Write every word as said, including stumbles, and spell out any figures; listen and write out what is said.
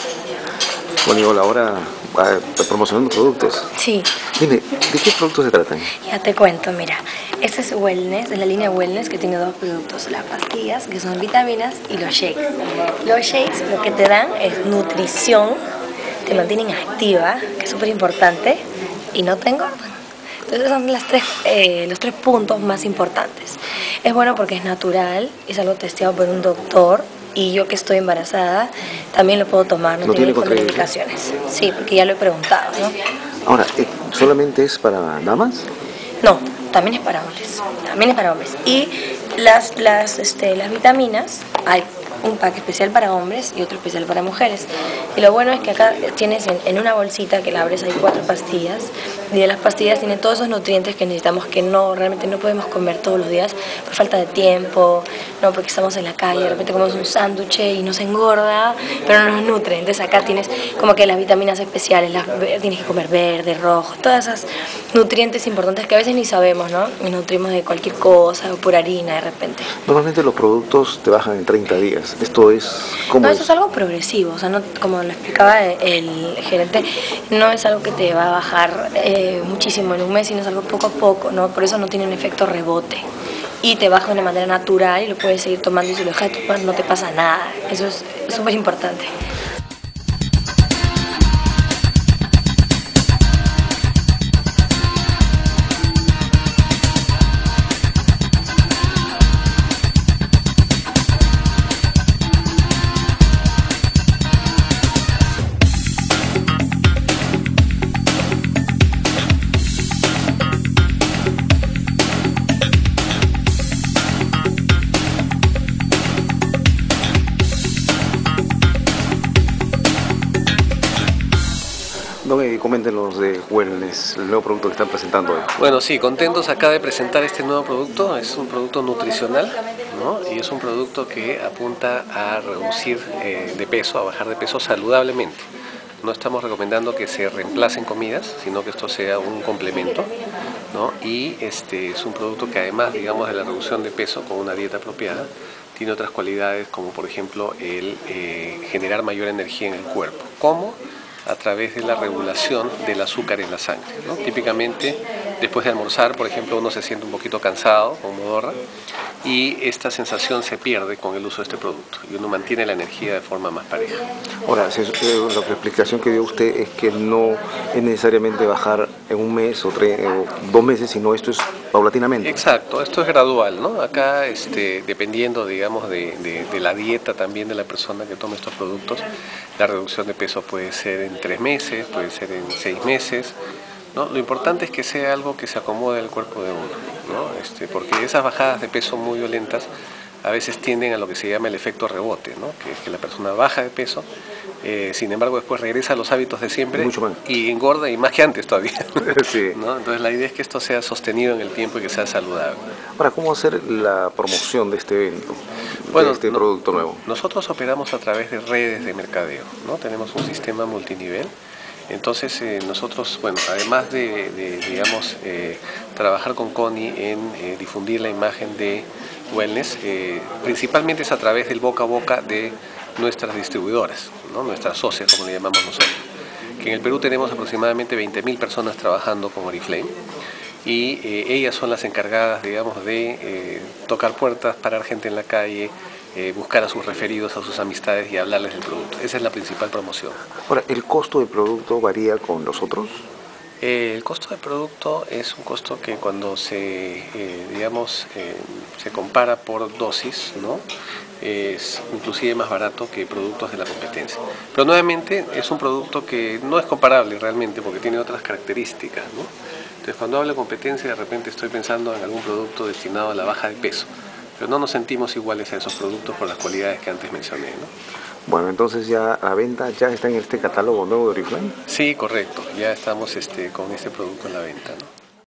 Bueno, y hola, ahora ah, promocionando productos. Sí, Dime, ¿de qué productos se tratan? ya te cuento, mira. Este es Wellness, es la línea Wellness que tiene dos productos, las pastillas, que son vitaminas, y los shakes. Los shakes lo que te dan es nutrición, te mantienen activa, que es súper importante, y no te engordan. Entonces son las tres, eh, los tres puntos más importantes. Es bueno porque es natural, es algo testeado por un doctor, y yo que estoy embarazada también lo puedo tomar, no, ¿No tiene tiene contraindicaciones? contraindicaciones. Sí, porque ya lo he preguntado, ¿no? Ahora, eh, ¿solamente es para damas? No, también es para hombres, también es para hombres. Y las, las, este, las vitaminas, hay un pack especial para hombres y otro especial para mujeres. Y lo bueno es que acá tienes en, en una bolsita que la abres, hay cuatro pastillas, y de las pastillas tiene todos esos nutrientes que necesitamos, que no realmente no podemos comer todos los días por falta de tiempo, no porque estamos en la calle, de repente comemos un sándwich y nos engorda, pero no nos nutre. Entonces acá tienes como que las vitaminas especiales, las, tienes que comer verde, rojo, todas esas nutrientes importantes que a veces ni sabemos, ¿no? Nos nutrimos de cualquier cosa o por harina de repente. Normalmente los productos te bajan en treinta días. Esto es... ¿cómo No, es? eso es algo progresivo, o sea, no, como lo explicaba el gerente, no es algo que te va a bajar eh, muchísimo en un mes, sino es algo poco a poco, ¿no? Por eso no tiene un efecto rebote. Y te baja de una manera natural y lo puedes seguir tomando, y si lo dejas de tomar no te pasa nada. Eso es súper importante. Don Eddie, coméntenos de Wellness, el nuevo producto que están presentando hoy. Bueno, sí, contentos acá de presentar este nuevo producto. Es un producto nutricional, ¿no? Y es un producto que apunta a reducir eh, de peso, a bajar de peso saludablemente. No estamos recomendando que se reemplacen comidas, sino que esto sea un complemento, ¿no? Y este es un producto que, además, digamos, de la reducción de peso con una dieta apropiada, tiene otras cualidades como, por ejemplo, el eh, generar mayor energía en el cuerpo. ¿Cómo? A través de la regulación del azúcar en la sangre, ¿no? Típicamente, después de almorzar, por ejemplo, uno se siente un poquito cansado, con modorra, y esta sensación se pierde con el uso de este producto, y uno mantiene la energía de forma más pareja. Ahora, si, eh, la explicación que dio usted es que no es necesariamente bajar en un mes o, tres, o dos meses, sino esto es paulatinamente. Exacto, esto es gradual, ¿no? Acá, este, dependiendo, digamos, de, de, de la dieta también de la persona que tome estos productos, la reducción de peso puede ser en tres meses, puede ser en seis meses, ¿no? Lo importante es que sea algo que se acomode al cuerpo de uno, ¿no? Este, porque esas bajadas de peso muy violentas a veces tienden a lo que se llama el efecto rebote, ¿no? Que es que la persona baja de peso, eh, sin embargo después regresa a los hábitos de siempre y engorda, y más que antes todavía, Sí. ¿no? Entonces la idea es que esto sea sostenido en el tiempo y que sea saludable. Ahora, ¿cómo hacer la promoción de este evento, Bueno, de este no, producto nuevo? Nosotros operamos a través de redes de mercadeo, ¿no? Tenemos un sistema multinivel. Entonces eh, nosotros, bueno, además de, de digamos, eh, trabajar con Connie en eh, difundir la imagen de Wellness, eh, principalmente es a través del boca a boca de nuestras distribuidoras, ¿no? Nuestras socias, como le llamamos nosotros, que en el Perú tenemos aproximadamente veinte mil personas trabajando con Oriflame, y eh, ellas son las encargadas, digamos, de eh, tocar puertas, parar gente en la calle, Eh, buscar a sus referidos, a sus amistades y hablarles del producto. Esa es la principal promoción. Ahora, ¿el costo del producto varía con los otros? Eh, el costo del producto es un costo que cuando se, eh, digamos, eh, se compara por dosis, ¿no? Es inclusive más barato que productos de la competencia. Pero nuevamente es un producto que no es comparable realmente porque tiene otras características, ¿no? Entonces cuando hablo de competencia, de repente estoy pensando en algún producto destinado a la baja de peso, pero no nos sentimos iguales a esos productos por las cualidades que antes mencioné, ¿no? Bueno, entonces ya a venta, ya está en este catálogo nuevo de Oriflame. Sí, correcto, ya estamos este, con este producto en la venta, ¿no?